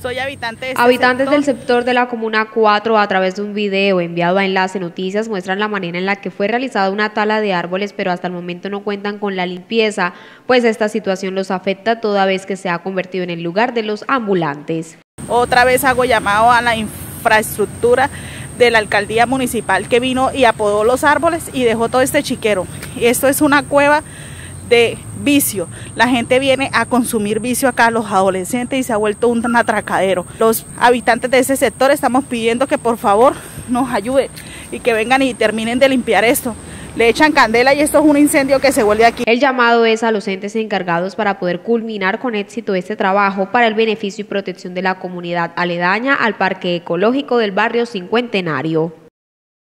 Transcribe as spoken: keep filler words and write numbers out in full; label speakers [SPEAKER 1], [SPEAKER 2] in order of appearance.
[SPEAKER 1] Soy habitante de este
[SPEAKER 2] Habitantes
[SPEAKER 1] sector.
[SPEAKER 2] del sector de la Comuna cuatro, a través de un video enviado a Enlace Noticias, muestran la manera en la que fue realizada una tala de árboles, pero hasta el momento no cuentan con la limpieza, pues esta situación los afecta toda vez que se ha convertido en el lugar de los ambulantes.
[SPEAKER 1] Otra vez hago llamado a la infraestructura de la alcaldía municipal que vino y apodó los árboles y dejó todo este chiquero. Esto es una cueva de vicio. La gente viene a consumir vicio acá, los adolescentes, y se ha vuelto un atracadero. Los habitantes de ese sector estamos pidiendo que por favor nos ayuden y que vengan y terminen de limpiar esto. Le echan candela y esto es un incendio que se vuelve aquí.
[SPEAKER 2] El llamado es a los entes encargados para poder culminar con éxito este trabajo para el beneficio y protección de la comunidad aledaña al Parque Ecológico del barrio Cincuentenario.